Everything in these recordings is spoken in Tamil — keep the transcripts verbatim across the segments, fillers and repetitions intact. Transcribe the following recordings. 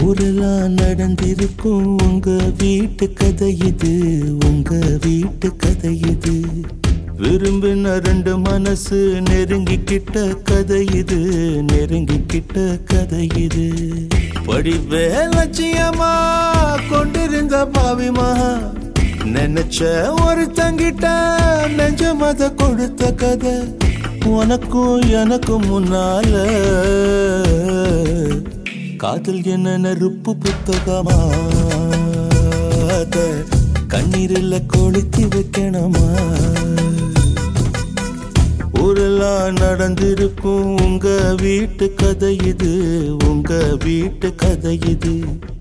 ஊரெல்லாம் நடந்திருக்கும் உங்க வீட்டு கதை இது, உங்க வீட்டு கதை இது. விரும்பின ரெண்டு மனசு நெருங்கிக்கிட்ட கதை இது, நெருங்கிக்கிட்ட கதை இது. படிப்பே லட்சியமா கொண்டிருந்த பாவிமா, நினைச்ச ஒரு தங்கிட்ட நெஞ்ச மத கொடுத்த கதை. உனக்கும் எனக்கும் முன்னால காதல் என்ன நெருப்பு புத்தகமா, கண்ணீரில் கொளுத்தி வைக்கணுமா? ஊரெல்லாம் நடந்திருக்கும் உங்க வீட்டு கதை இது, உங்க வீட்டு கதை இது.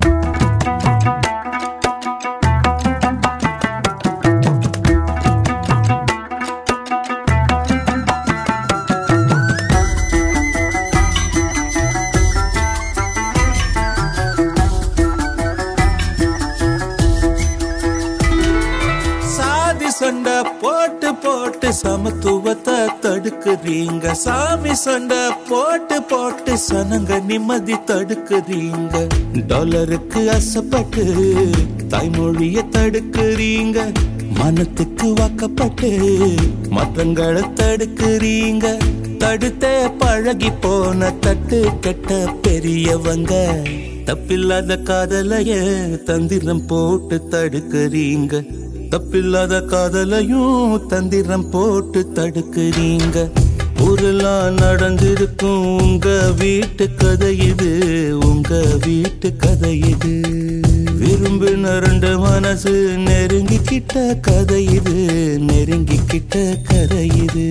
சண்டை போட்டு போட்டு சமத்துவத்தை தடுக்குறீங்க, சாமி சண்டை போட்டு போட்டு சனங்க நிம்மதி தடுக்குறீங்க. டாலருக்கு அசப்பட்டு தாய்மொழிய தடுக்குறீங்க, மனத்துக்கு வாக்கப்பட்டு மற்றங்களை தடுக்குறீங்க. தடுத்தே பழகி போன தட்டு கெட்ட பெரியவங்க, தப்பில்லாத காதலைய தந்திரம் போட்டு தடுக்குறீங்க. தப்பில்லாத காதலையும் தந்திரம் போட்டு தடுக்கிறீங்க. ஊரெல்லாம் நடந்திருக்கும் உங்க வீட்டு கதை இது, உங்க வீட்டு கதை இது. விரும்பின ரெண்டு மனசு நெருங்கிக்கிட்ட கதை இது, நெருங்கிக்கிட்ட கதை இது.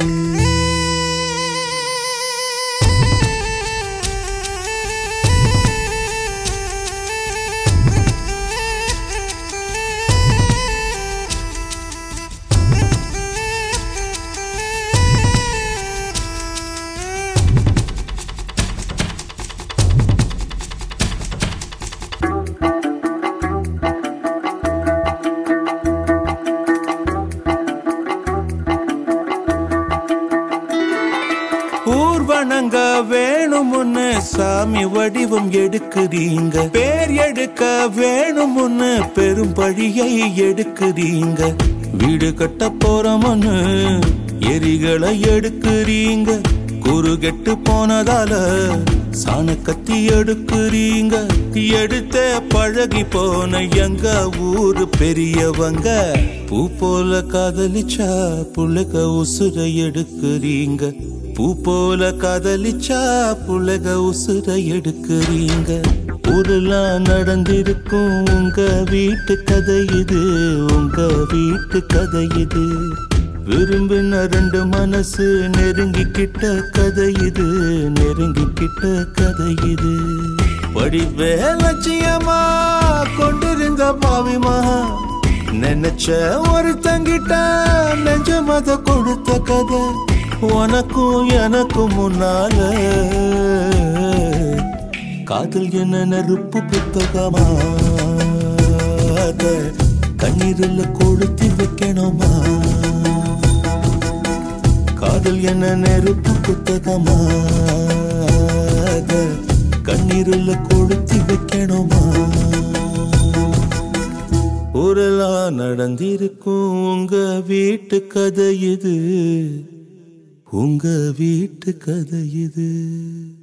ஊர்வனங்க வேணும்னு சாமி வடிவம் எடுக்கிறீங்க, பேர் எடுக்க வேணும்னு பெரும் பழியை எடுக்கிறீங்க. வீடு கட்ட போறோம்னு எரிகளை எடுக்கிறீங்க, குறுகெட்டு போனதால சாண கத்தி எடுக்கிறீங்க. எடுத்த பழகி போன எங்க ஊரு பெரியவங்க, பூ போல காதலிச்சா புள்ளக உசுர எடுக்கிறீங்க. பூ போல காதலிச்சா புலக உசுர எடுக்கிறீங்க. ஊரெல்லாம் நடந்திருக்கும் உங்க வீட்டு கதை இது, உங்க வீட்டு கதை இது. விரும்பின ரெண்டு மனசு நெருங்கிக்கிட்ட கதை இது, நெருங்கிக்கிட்ட கதை இது. படிப்பே லட்சியமா கொண்டிருந்த பாவிமா, நினைச்ச ஒரு தங்கிட்ட நெஞ்ச மத கொடுத்த கதை. உனக்கும் எனக்கும் முன்னால காதல் என்ன நெருப்பு புத்தகமா, கண்ணீரில் கொளுத்தி வைக்கணுமா? காதல் என்ன நெருப்பு புத்தகமா, கண்ணீரில் கொளுத்தி வைக்கணுமா? ஊரெல்லாம் நடந்திருக்கும் உங்க வீட்டு கதை இது, உங்க வீட்டு கதை இது.